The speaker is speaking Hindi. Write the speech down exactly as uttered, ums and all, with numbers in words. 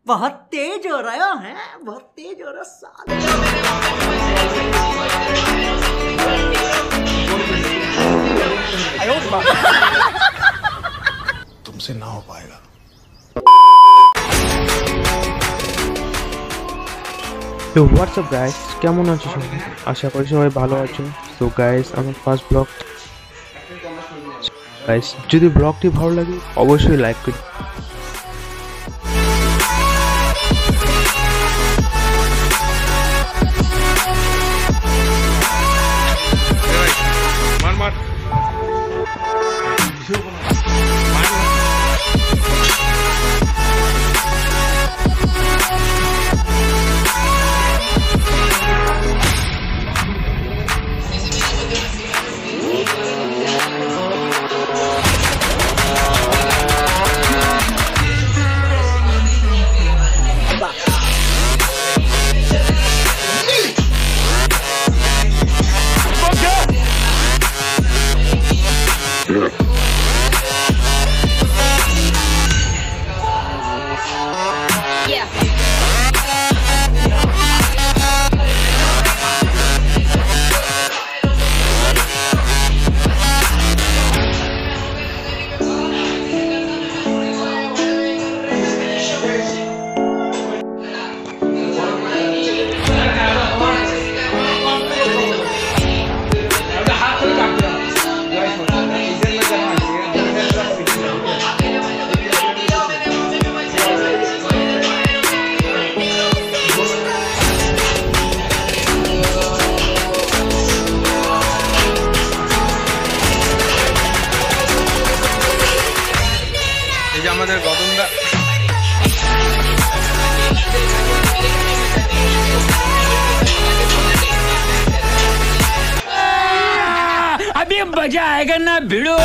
बहुत तेज हो रहा है, बहुत तेज हो रहा साले। तुमसे ना हो पाएगा। তো হোয়াটসঅ্যাপ গাইস, কেমন আছো সবাই? আশা করি সবাই ভালো আছো। সো গাইস, আমার ফার্স্ট ব্লগ। গাইস, যদি ব্লগটি ভালো লাগে অবশ্যই লাইক করুন। মার মার আমাদের গদনদা अभी मजा आएगा ना भिड़ो।